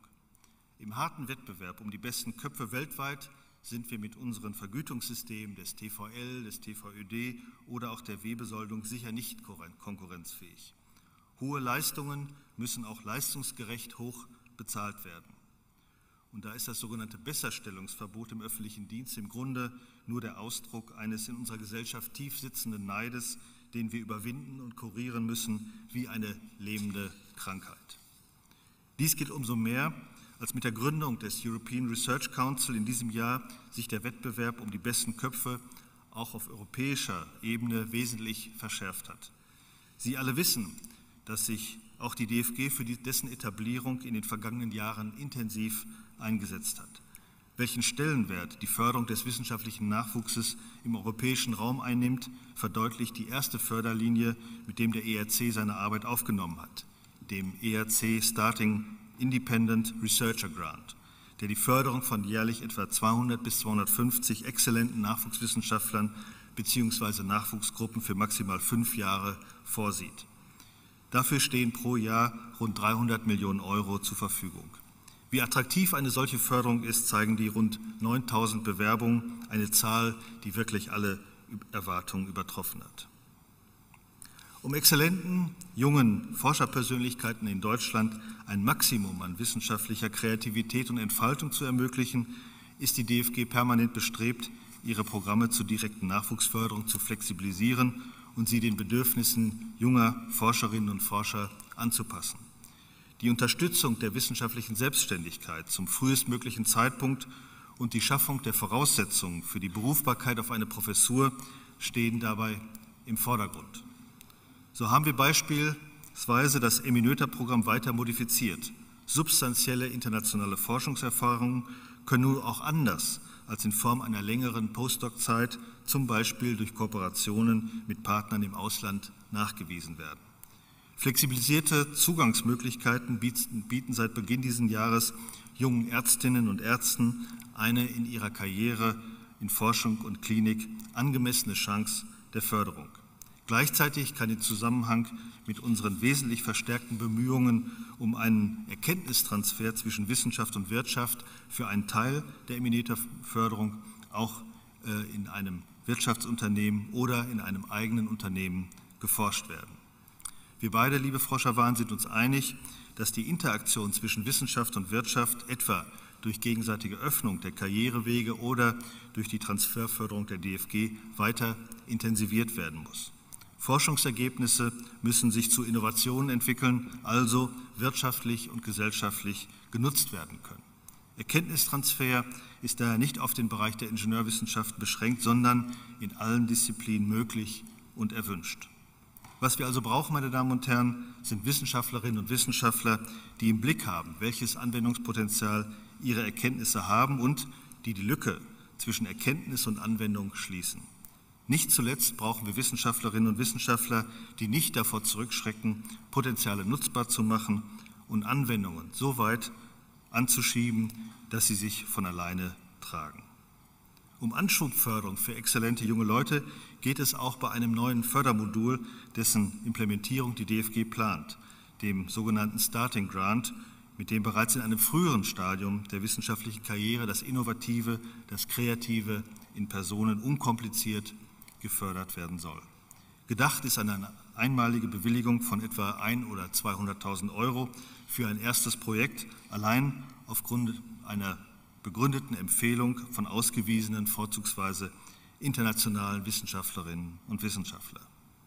B: Im harten Wettbewerb um die besten Köpfe weltweit sind wir mit unseren Vergütungssystemen des T V L, des T V Ö D oder auch der W-Besoldung sicher nicht konkurrenzfähig. Hohe Leistungen müssen auch leistungsgerecht hoch bezahlt werden. Und da ist das sogenannte Besserstellungsverbot im öffentlichen Dienst im Grunde nur der Ausdruck eines in unserer Gesellschaft tief sitzenden Neides, den wir überwinden und kurieren müssen wie eine lähmende Krankheit. Dies gilt umso mehr, als mit der Gründung des European Research Council in diesem Jahr sich der Wettbewerb um die besten Köpfe auch auf europäischer Ebene wesentlich verschärft hat. Sie alle wissen, dass sich auch die D F G für die, dessen Etablierung in den vergangenen Jahren intensiv eingesetzt hat. Welchen Stellenwert die Förderung des wissenschaftlichen Nachwuchses im europäischen Raum einnimmt, verdeutlicht die erste Förderlinie, mit dem der E R C seine Arbeit aufgenommen hat, dem E R C Starting Independent Researcher Grant, der die Förderung von jährlich etwa zweihundert bis zweihundertfünfzig exzellenten Nachwuchswissenschaftlern bzw. Nachwuchsgruppen für maximal fünf Jahre vorsieht. Dafür stehen pro Jahr rund dreihundert Millionen Euro zur Verfügung. Wie attraktiv eine solche Förderung ist, zeigen die rund neuntausend Bewerbungen, eine Zahl, die wirklich alle Erwartungen übertroffen hat. Um exzellenten, jungen Forscherpersönlichkeiten in Deutschland ein Maximum an wissenschaftlicher Kreativität und Entfaltung zu ermöglichen, ist die D F G permanent bestrebt, ihre Programme zur direkten Nachwuchsförderung zu flexibilisieren und sie den Bedürfnissen junger Forscherinnen und Forscher anzupassen. Die Unterstützung der wissenschaftlichen Selbstständigkeit zum frühestmöglichen Zeitpunkt und die Schaffung der Voraussetzungen für die Berufbarkeit auf eine Professur stehen dabei im Vordergrund. So haben wir beispielsweise das Eminöter-Programm weiter modifiziert Substanzielle internationale Forschungserfahrungen können nun auch anders als in Form einer längeren Postdoc-Zeit, zum Beispiel durch Kooperationen mit Partnern im Ausland, nachgewiesen werden. Flexibilisierte Zugangsmöglichkeiten bieten seit Beginn dieses Jahres jungen Ärztinnen und Ärzten eine in ihrer Karriere in Forschung und Klinik angemessene Chance der Förderung. Gleichzeitig kann im Zusammenhang mit unseren wesentlich verstärkten Bemühungen um einen Erkenntnistransfer zwischen Wissenschaft und Wirtschaft für einen Teil der Emineta-Förderung auch äh, in einem Wirtschaftsunternehmen oder in einem eigenen Unternehmen geforscht werden. Wir beide, liebe Frau Schavan, sind uns einig, dass die Interaktion zwischen Wissenschaft und Wirtschaft etwa durch gegenseitige Öffnung der Karrierewege oder durch die Transferförderung der D F G weiter intensiviert werden muss. Forschungsergebnisse müssen sich zu Innovationen entwickeln, also wirtschaftlich und gesellschaftlich genutzt werden können. Erkenntnistransfer ist daher nicht auf den Bereich der Ingenieurwissenschaften beschränkt, sondern in allen Disziplinen möglich und erwünscht. Was wir also brauchen, meine Damen und Herren, sind Wissenschaftlerinnen und Wissenschaftler, die im Blick haben, welches Anwendungspotenzial ihre Erkenntnisse haben und die die Lücke zwischen Erkenntnis und Anwendung schließen. Nicht zuletzt brauchen wir Wissenschaftlerinnen und Wissenschaftler, die nicht davor zurückschrecken, Potenziale nutzbar zu machen und Anwendungen so weit anzuschieben, dass sie sich von alleine tragen. Um Anschubförderung für exzellente junge Leute geht es auch bei einem neuen Fördermodul, dessen Implementierung die D F G plant, dem sogenannten Starting Grant, mit dem bereits in einem früheren Stadium der wissenschaftlichen Karriere das Innovative, das Kreative in Personen unkompliziert gefördert werden soll. Gedacht ist eine einmalige Bewilligung von etwa ein- oder zweihunderttausend Euro für ein erstes Projekt, allein aufgrund einer begründeten Empfehlung von ausgewiesenen, vorzugsweise internationalen Wissenschaftlerinnen und Wissenschaftlern.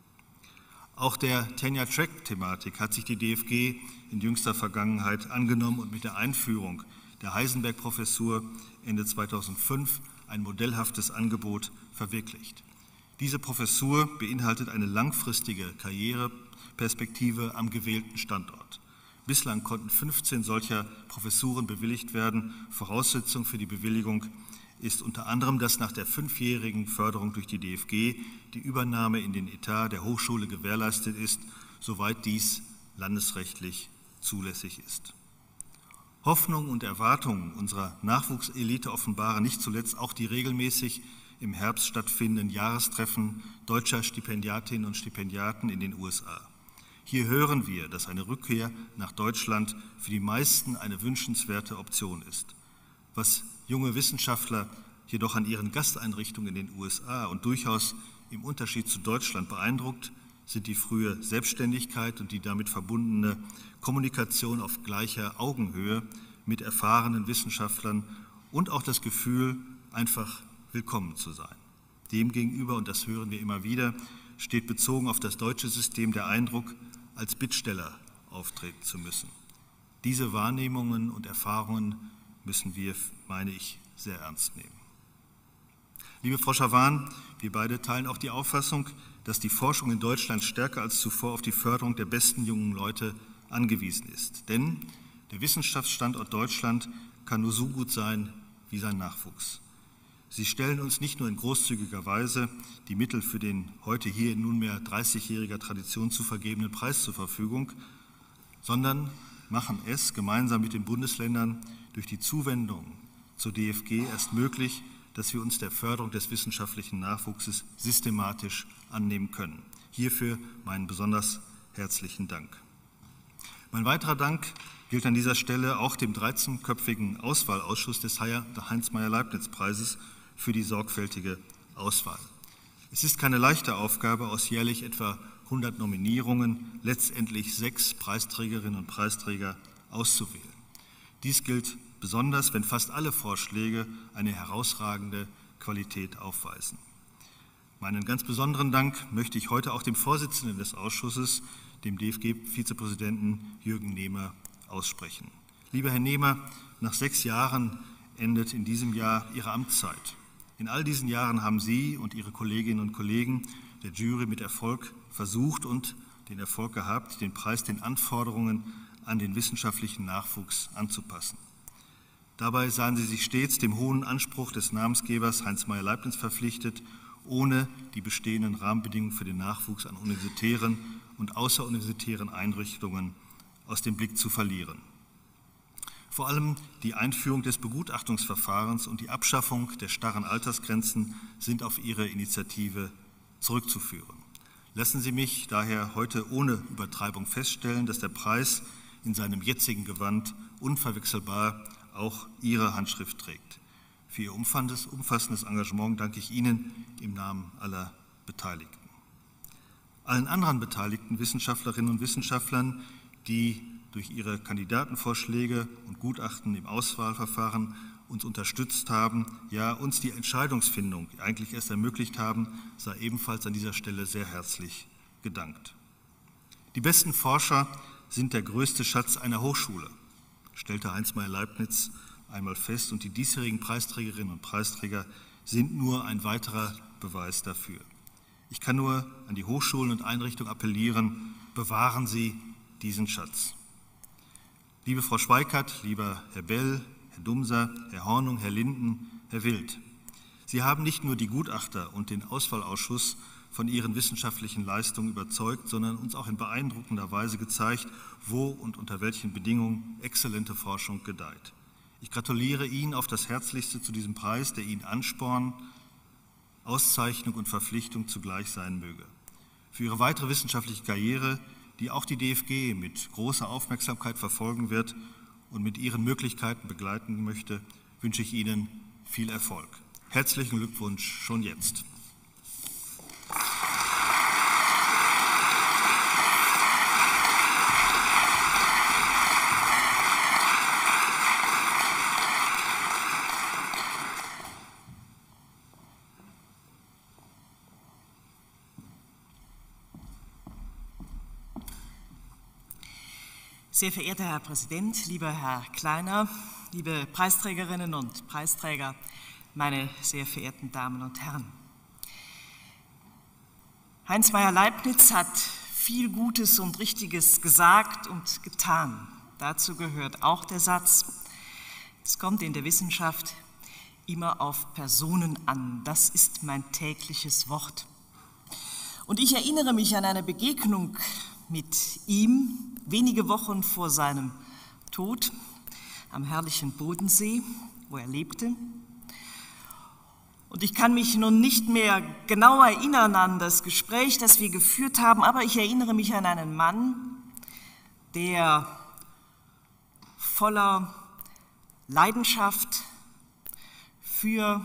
B: Auch der Tenure-Track-Thematik hat sich die D F G in jüngster Vergangenheit angenommen und mit der Einführung der Heisenberg-Professur Ende zweitausendfünf ein modellhaftes Angebot verwirklicht. Diese Professur beinhaltet eine langfristige Karriereperspektive am gewählten Standort. Bislang konnten fünfzehn solcher Professuren bewilligt werden. Voraussetzung für die Bewilligung ist unter anderem, dass nach der fünfjährigen Förderung durch die D F G die Übernahme in den Etat der Hochschule gewährleistet ist, soweit dies landesrechtlich zulässig ist. Hoffnung und Erwartungen unserer Nachwuchselite offenbaren nicht zuletzt auch die regelmäßig im Herbst stattfindenden Jahrestreffen deutscher Stipendiatinnen und Stipendiaten in den U S A. Hier hören wir, dass eine Rückkehr nach Deutschland für die meisten eine wünschenswerte Option ist. Was junge Wissenschaftler jedoch an ihren Gasteinrichtungen in den U S A und durchaus im Unterschied zu Deutschland beeindruckt, sind die frühe Selbstständigkeit und die damit verbundene Kommunikation auf gleicher Augenhöhe mit erfahrenen Wissenschaftlern und auch das Gefühl, einfach willkommen zu sein. Demgegenüber, und das hören wir immer wieder, steht bezogen auf das deutsche System der Eindruck, als Bittsteller auftreten zu müssen. Diese Wahrnehmungen und Erfahrungen müssen wir, meine ich, sehr ernst nehmen. Liebe Frau Schavan, wir beide teilen auch die Auffassung, dass die Forschung in Deutschland stärker als zuvor auf die Förderung der besten jungen Leute angewiesen ist. Denn der Wissenschaftsstandort Deutschland kann nur so gut sein wie sein Nachwuchs. Sie stellen uns nicht nur in großzügiger Weise die Mittel für den heute hier in nunmehr dreißigjähriger Tradition zu vergebenen Preis zur Verfügung, sondern machen es gemeinsam mit den Bundesländern durch die Zuwendung zur D F G erst möglich, dass wir uns der Förderung des wissenschaftlichen Nachwuchses systematisch annehmen können. Hierfür meinen besonders herzlichen Dank. Mein weiterer Dank gilt an dieser Stelle auch dem dreizehnköpfigen Auswahlausschuss des Heinz-Meyer-Leibniz-Preises für die sorgfältige Auswahl. Es ist keine leichte Aufgabe, aus jährlich etwa hundert Nominierungen letztendlich sechs Preisträgerinnen und Preisträger auszuwählen. Dies gilt besonders, wenn fast alle Vorschläge eine herausragende Qualität aufweisen. Meinen ganz besonderen Dank möchte ich heute auch dem Vorsitzenden des Ausschusses, dem D F G-Vizepräsidenten Jürgen Nehmer, aussprechen. Lieber Herr Nehmer, nach sechs Jahren endet in diesem Jahr Ihre Amtszeit. In all diesen Jahren haben Sie und Ihre Kolleginnen und Kollegen der Jury mit Erfolg versucht und den Erfolg gehabt, den Preis den Anforderungen an den wissenschaftlichen Nachwuchs anzupassen. Dabei sahen sie sich stets dem hohen Anspruch des Namensgebers Heinz Meyer-Leibniz verpflichtet, ohne die bestehenden Rahmenbedingungen für den Nachwuchs an universitären und außeruniversitären Einrichtungen aus dem Blick zu verlieren. Vor allem die Einführung des Begutachtungsverfahrens und die Abschaffung der starren Altersgrenzen sind auf ihre Initiative zurückzuführen. Lassen Sie mich daher heute ohne Übertreibung feststellen, dass der Preis in seinem jetzigen Gewand unverwechselbar auch Ihre Handschrift trägt. Für Ihr umfassendes, umfassendes Engagement danke ich Ihnen im Namen aller Beteiligten. Allen anderen beteiligten Wissenschaftlerinnen und Wissenschaftlern, die durch ihre Kandidatenvorschläge und Gutachten im Auswahlverfahren uns unterstützt haben, ja uns die Entscheidungsfindung eigentlich erst ermöglicht haben, sei ebenfalls an dieser Stelle sehr herzlich gedankt. Die besten Forscher sind der größte Schatz einer Hochschule, stellte Heinz Meyer-Leibniz einmal fest, und die diesjährigen Preisträgerinnen und Preisträger sind nur ein weiterer Beweis dafür. Ich kann nur an die Hochschulen und Einrichtungen appellieren, bewahren Sie diesen Schatz. Liebe Frau Schweikert, lieber Herr Bell, Herr Dumser, Herr Hornung, Herr Linden, Herr Wild, Sie haben nicht nur die Gutachter und den Auswahlausschuss von ihren wissenschaftlichen Leistungen überzeugt, sondern uns auch in beeindruckender Weise gezeigt, wo und unter welchen Bedingungen exzellente Forschung gedeiht. Ich gratuliere Ihnen auf das Herzlichste zu diesem Preis, der Ihnen Ansporn, Auszeichnung und Verpflichtung zugleich sein möge. Für Ihre weitere wissenschaftliche Karriere, die auch die D F G mit großer Aufmerksamkeit verfolgen wird und mit Ihren Möglichkeiten begleiten möchte, wünsche ich Ihnen viel Erfolg. Herzlichen Glückwunsch schon jetzt.
C: Sehr verehrter Herr Präsident, lieber Herr Kleiner, liebe Preisträgerinnen und Preisträger, meine sehr verehrten Damen und Herren. Heinz Meyer-Leibniz hat viel Gutes und Richtiges gesagt und getan. Dazu gehört auch der Satz: Es kommt in der Wissenschaft immer auf Personen an. Das ist mein tägliches Wort. Und ich erinnere mich an eine Begegnung mit ihm wenige Wochen vor seinem Tod am herrlichen Bodensee, wo er lebte. Und ich kann mich nun nicht mehr genau erinnern an das Gespräch, das wir geführt haben, aber ich erinnere mich an einen Mann, der voller Leidenschaft für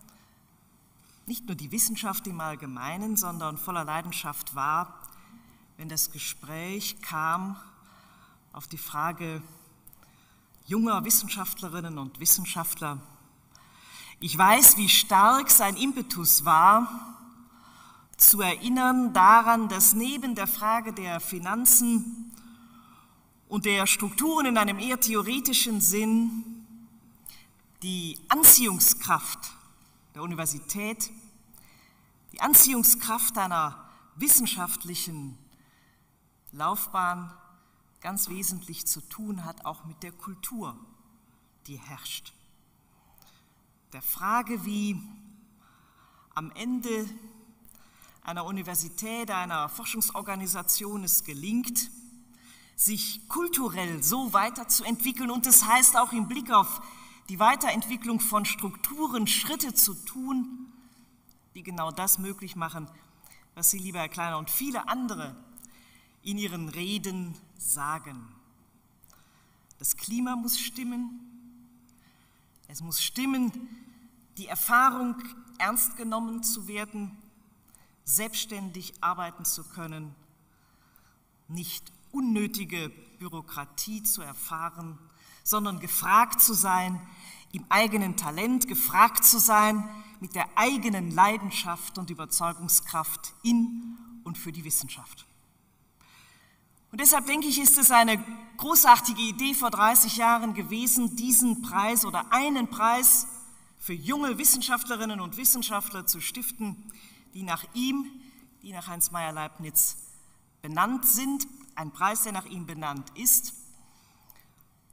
C: nicht nur die Wissenschaft im Allgemeinen, sondern voller Leidenschaft war, wenn das Gespräch kam auf die Frage junger Wissenschaftlerinnen und Wissenschaftler. Ich weiß, wie stark sein Impetus war, zu erinnern daran, dass neben der Frage der Finanzen und der Strukturen in einem eher theoretischen Sinn die Anziehungskraft der Universität, die Anziehungskraft einer wissenschaftlichen Laufbahn ganz wesentlich zu tun hat, auch mit der Kultur, die herrscht. Der Frage, wie am Ende einer Universität, einer Forschungsorganisation es gelingt, sich kulturell so weiterzuentwickeln, und das heißt auch im Blick auf die Weiterentwicklung von Strukturen Schritte zu tun, die genau das möglich machen, was Sie, lieber Herr Kleiner, und viele andere in ihren Reden sagen. Das Klima muss stimmen, es muss stimmen, die Erfahrung, ernst genommen zu werden, selbstständig arbeiten zu können, nicht unnötige Bürokratie zu erfahren, sondern gefragt zu sein, im eigenen Talent gefragt zu sein, mit der eigenen Leidenschaft und Überzeugungskraft in und für die Wissenschaft. Und deshalb denke ich, ist es eine großartige Idee vor dreißig Jahren gewesen, diesen Preis oder einen Preis für junge Wissenschaftlerinnen und Wissenschaftler zu stiften, die nach ihm, die nach Heinz Meyer-Leibniz benannt sind, ein Preis, der nach ihm benannt ist,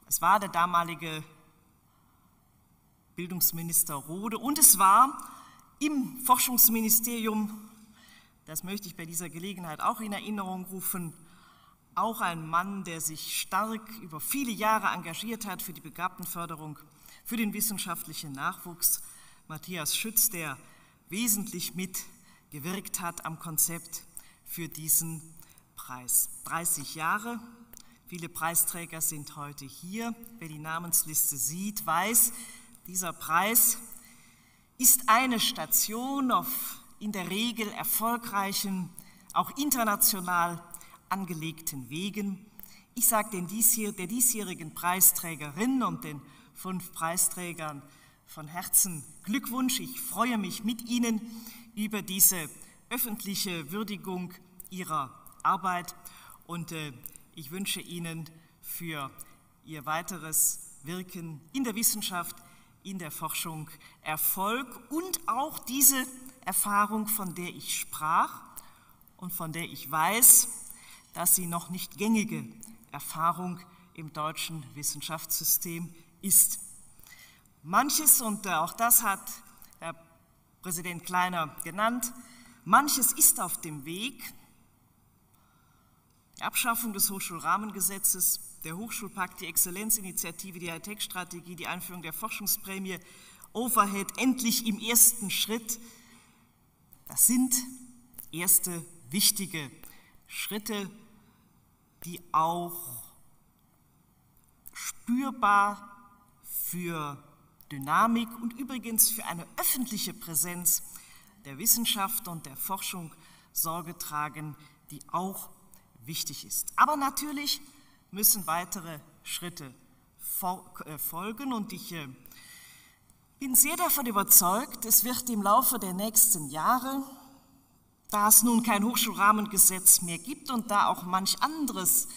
C: Es war der damalige Bildungsminister Rode und es war im Forschungsministerium, das möchte ich bei dieser Gelegenheit auch in Erinnerung rufen, auch ein Mann, der sich stark über viele Jahre engagiert hat für die Begabtenförderung, für den wissenschaftlichen Nachwuchs, Matthias Schütz, der wesentlich mitgewirkt hat am Konzept für diesen Preis. dreißig Jahre, viele Preisträger sind heute hier. Wer die Namensliste sieht, weiß, dieser Preis ist eine Station auf in der Regel erfolgreichen, auch international angelegten Wegen. Ich sage den diesjähr, der diesjährigen Preisträgerin und den fünf Preisträgern von Herzen Glückwunsch. Ich freue mich mit Ihnen über diese öffentliche Würdigung Ihrer Arbeit und äh, ich wünsche Ihnen für Ihr weiteres Wirken in der Wissenschaft, in der Forschung Erfolg und auch diese Erfahrung, von der ich sprach und von der ich weiß, dass sie noch nicht gängige Erfahrung im deutschen Wissenschaftssystem ist. Manches, und auch das hat Herr Präsident Kleiner genannt, manches ist auf dem Weg. Die Abschaffung des Hochschulrahmengesetzes, der Hochschulpakt, die Exzellenzinitiative, die Hightech-Strategie, die Einführung der Forschungsprämie, Overhead, endlich im ersten Schritt. Das sind erste wichtige Schritte, die auch spürbar für Dynamik und übrigens für eine öffentliche Präsenz der Wissenschaft und der Forschung Sorge tragen, die auch wichtig ist. Aber natürlich müssen weitere Schritte folgen und ich bin sehr davon überzeugt, es wird im Laufe der nächsten Jahre, da es nun kein Hochschulrahmengesetz mehr gibt und da auch manch anderes,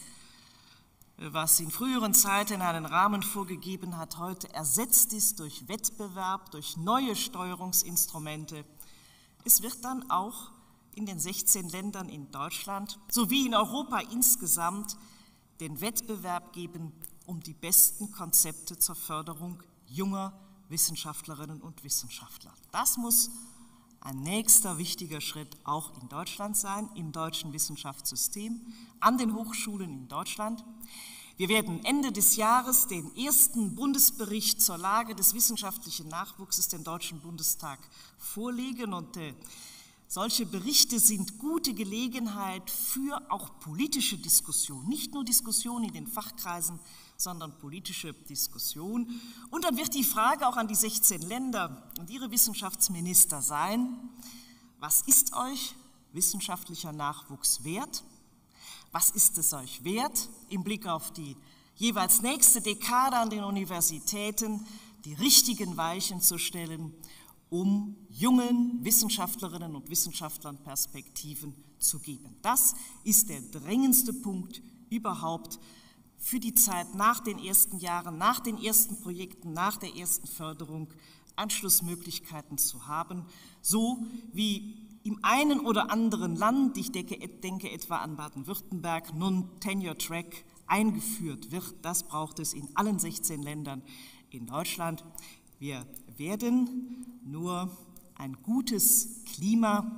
C: was in früheren Zeiten einen Rahmen vorgegeben hat, heute ersetzt ist durch Wettbewerb, durch neue Steuerungsinstrumente. Es wird dann auch in den sechzehn Ländern in Deutschland sowie in Europa insgesamt den Wettbewerb geben um die besten Konzepte zur Förderung junger Wissenschaftlerinnen und Wissenschaftler. Das muss ein nächster wichtiger Schritt auch in Deutschland sein, im deutschen Wissenschaftssystem, an den Hochschulen in Deutschland. Wir werden Ende des Jahres den ersten Bundesbericht zur Lage des wissenschaftlichen Nachwuchses dem Deutschen Bundestag vorlegen und äh, solche Berichte sind gute Gelegenheit für auch politische Diskussion, nicht nur Diskussion in den Fachkreisen, sondern politische Diskussion. Und dann wird die Frage auch an die sechzehn Länder und ihre Wissenschaftsminister sein, was ist euch wissenschaftlicher Nachwuchs wert? Was ist es euch wert, im Blick auf die jeweils nächste Dekade an den Universitäten die richtigen Weichen zu stellen, um jungen Wissenschaftlerinnen und Wissenschaftlern Perspektiven zu geben? Das ist der drängendste Punkt überhaupt für die Zeit nach den ersten Jahren, nach den ersten Projekten, nach der ersten Förderung Anschlussmöglichkeiten zu haben, so wie im einen oder anderen Land, ich denke, denke etwa an Baden-Württemberg, nun Tenure-Track eingeführt wird. Das braucht es in allen sechzehn Ländern in Deutschland. Wir werden nur ein gutes Klima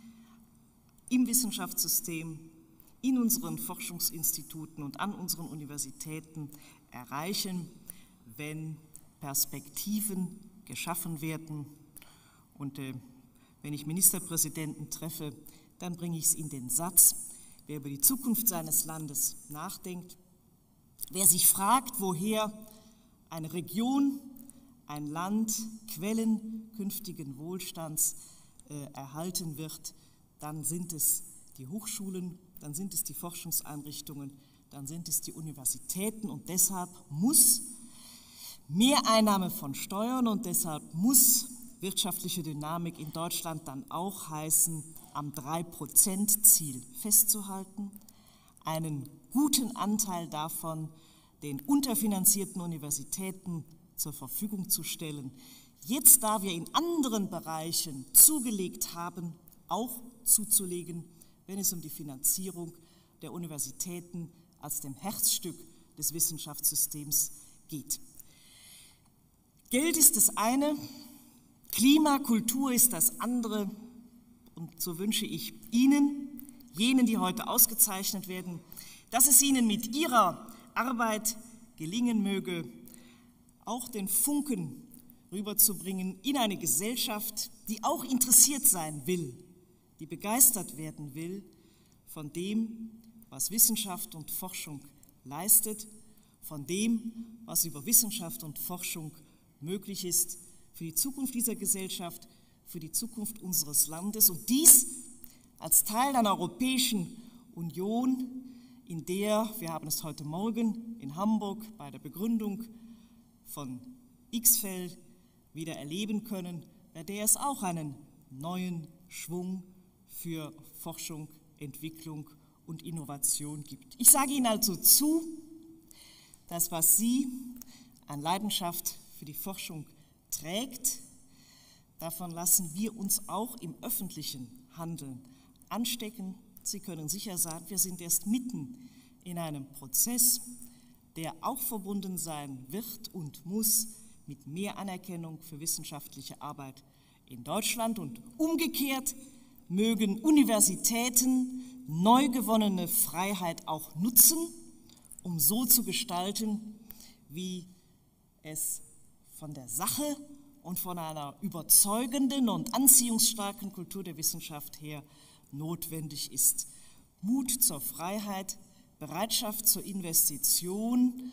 C: im Wissenschaftssystem, in unseren Forschungsinstituten und an unseren Universitäten erreichen, wenn Perspektiven geschaffen werden. Und äh, wenn ich Ministerpräsidenten treffe, dann bringe ich es in den Satz, wer über die Zukunft seines Landes nachdenkt, wer sich fragt, woher eine Region, ein Land Quellen künftigen Wohlstands äh, erhalten wird, dann sind es die Hochschulen, dann sind es die Forschungseinrichtungen, dann sind es die Universitäten und deshalb muss Mehreinnahme von Steuern und deshalb muss wirtschaftliche Dynamik in Deutschland dann auch heißen, am drei Prozent Ziel festzuhalten, einen guten Anteil davon den unterfinanzierten Universitäten zur Verfügung zu stellen. Jetzt, da wir in anderen Bereichen zugelegt haben, auch zuzulegen, wenn es um die Finanzierung der Universitäten als dem Herzstück des Wissenschaftssystems geht. Geld ist das eine, Klima, Kultur ist das andere. Und so wünsche ich Ihnen, jenen, die heute ausgezeichnet werden, dass es Ihnen mit Ihrer Arbeit gelingen möge, auch den Funken rüberzubringen in eine Gesellschaft, die auch interessiert sein will, die begeistert werden will von dem, was Wissenschaft und Forschung leistet, von dem, was über Wissenschaft und Forschung möglich ist für die Zukunft dieser Gesellschaft, für die Zukunft unseres Landes und dies als Teil einer Europäischen Union, in der, wir haben es heute Morgen in Hamburg bei der Begründung von X F E L wieder erleben können, bei der es auch einen neuen Schwung für Forschung, Entwicklung und Innovation gibt. Ich sage Ihnen also zu, das, was Sie an Leidenschaft für die Forschung trägt, davon lassen wir uns auch im öffentlichen Handeln anstecken. Sie können sicher sein, wir sind erst mitten in einem Prozess, der auch verbunden sein wird und muss mit mehr Anerkennung für wissenschaftliche Arbeit in Deutschland. Und umgekehrt mögen Universitäten neu gewonnene Freiheit auch nutzen, um so zu gestalten, wie es von der Sache und von einer überzeugenden und anziehungsstarken Kultur der Wissenschaft her notwendig ist. Mut zur Freiheit, Bereitschaft zur Investition,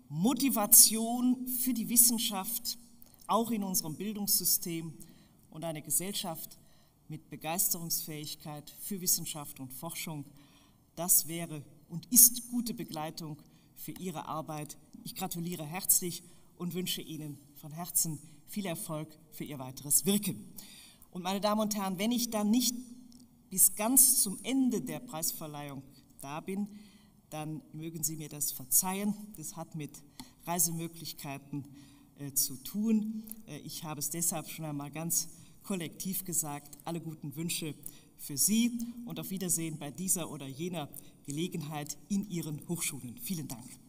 C: Motivation für die Wissenschaft, auch in unserem Bildungssystem, und eine Gesellschaft mit Begeisterungsfähigkeit für Wissenschaft und Forschung, das wäre und ist gute Begleitung für Ihre Arbeit. Ich gratuliere herzlich und wünsche Ihnen von Herzen viel Erfolg für Ihr weiteres Wirken. Und meine Damen und Herren, wenn ich dann nicht bis ganz zum Ende der Preisverleihung da bin, dann mögen Sie mir das verzeihen. Das hat mit Reisemöglichkeiten äh, zu tun. Äh, ich habe es deshalb schon einmal ganz kollektiv gesagt. Alle guten Wünsche für Sie und auf Wiedersehen bei dieser oder jener Gelegenheit in Ihren Hochschulen. Vielen Dank.